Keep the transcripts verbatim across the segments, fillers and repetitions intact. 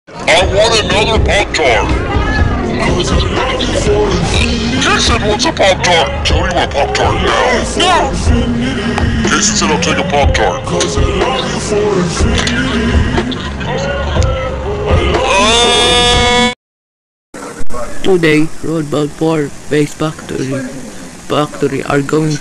I want another Pop-Tart. Jason wants a Pop-Tart. Tony want a Pop-Tart now. No! Jason said I'll take a Pop-Tart. Uh... Today, Roadbound four Base Factory Factory are going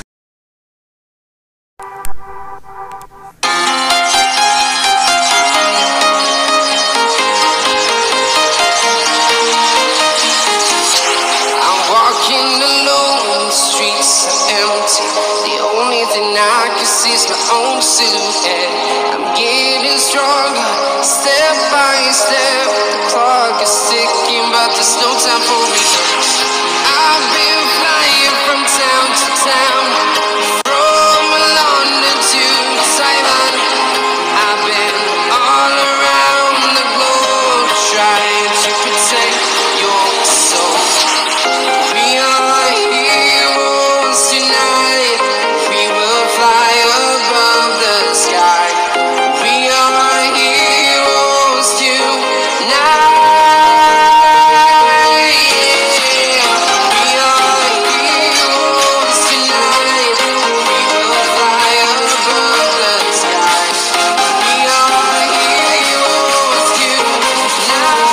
is my own silhouette. I'm getting stronger, step by step. The clock is ticking, but there's no time for research. I've been flying from town to town, from London to Taiwan. I've been all around the globe, trying to protect your soul. We are heroes tonight. We will fly above the sky. We are heroes tonight. We are heroes tonight. We will fly above the sky. We are heroes tonight.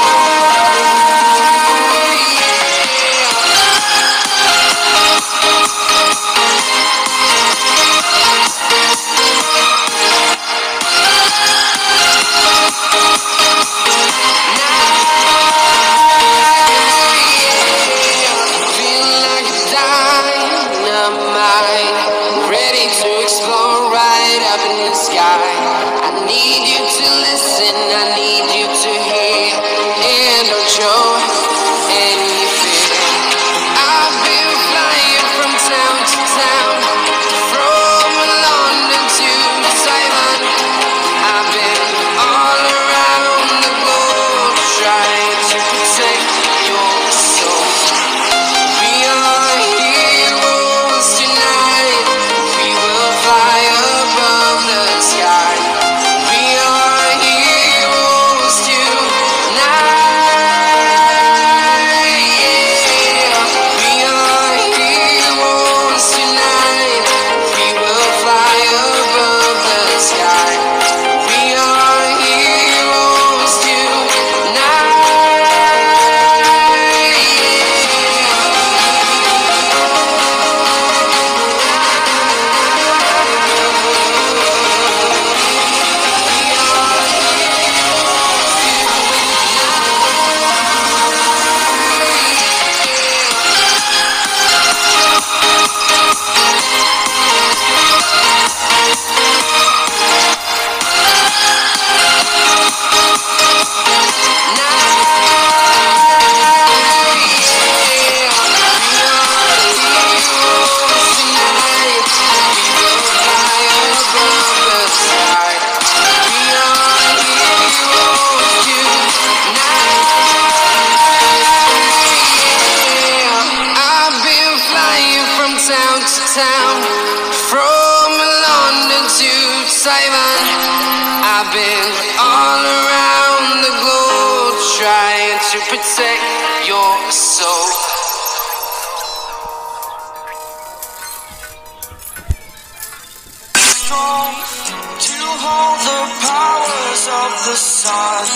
Ready to explore right up in the sky. I need you to listen, I need you to hear, and don't show any fear. I've been flying from town to town, from London to Taiwan. I've been all around the globe, trying to protect your soul. We are heroes tonight. We will fly above the sky. We are heroes tonight. Yeah. We are heroes tonight. We will fly above the sky. We are heroes tonight. Town to town, from London to Taiwan. I've been all around the globe, trying to protect your soul. Strong to hold the powers of the sun.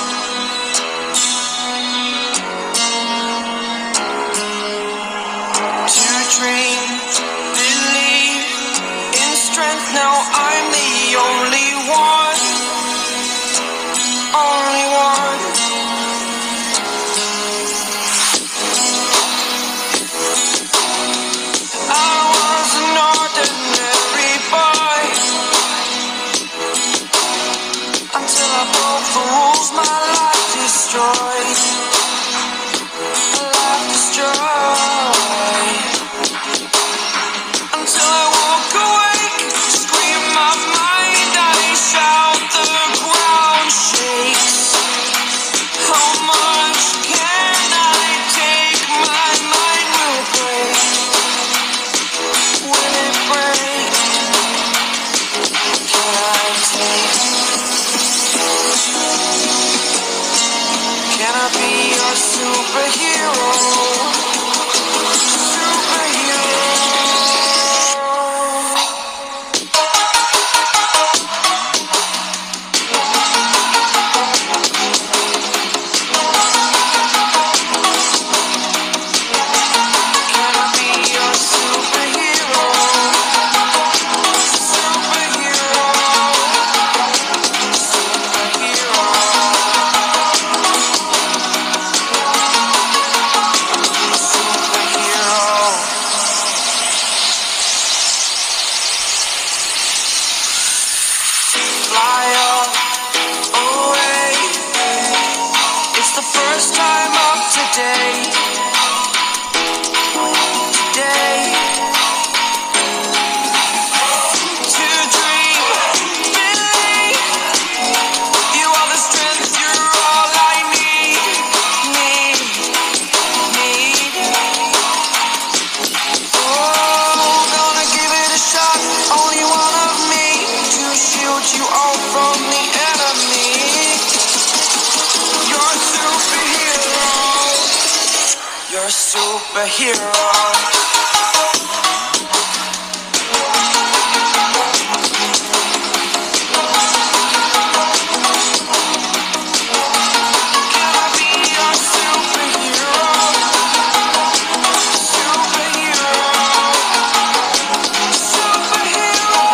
To dream, believe in strength. Now I'm the only one, only one. I was an ordinary boy until I broke the rules my life Can I be your superhero? Superhero. Can I be your superhero? Superhero. Superhero. Fly on away. It's the first time of today. Today. To dream, believe. You are the strength, you're all I need. Need, need. Oh, gonna give it a shot. Only one of me to shield you all from the enemy. You're a superhero. You're a superhero. Can I be your superhero? Superhero. Superhero.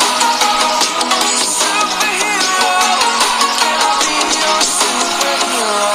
Superhero. Can I be your superhero?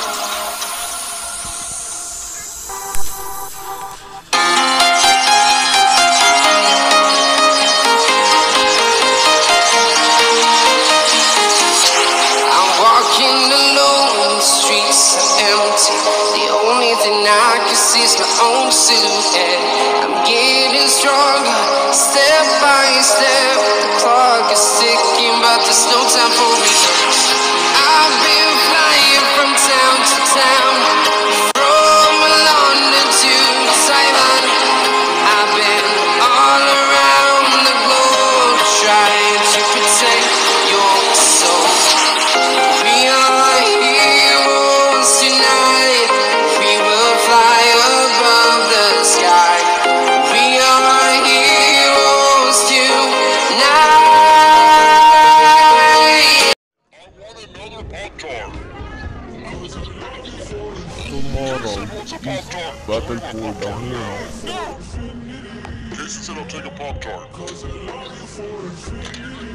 I'm walking alone, the streets are empty. The only thing I can see is my own silhouette. I'm getting stronger, step by step. The clock is ticking, but there's no time for me. I've been flying from town to town, from London to Taiwan. I've been all around the globe, trying to protect your soul. We are heroes tonight. We will fly above the sky. We are heroes tonight. I want another Pop-Tart. Tomorrow What's a Pop-Tart? battle for the moon. Jason said I'll take a Pop-Tart.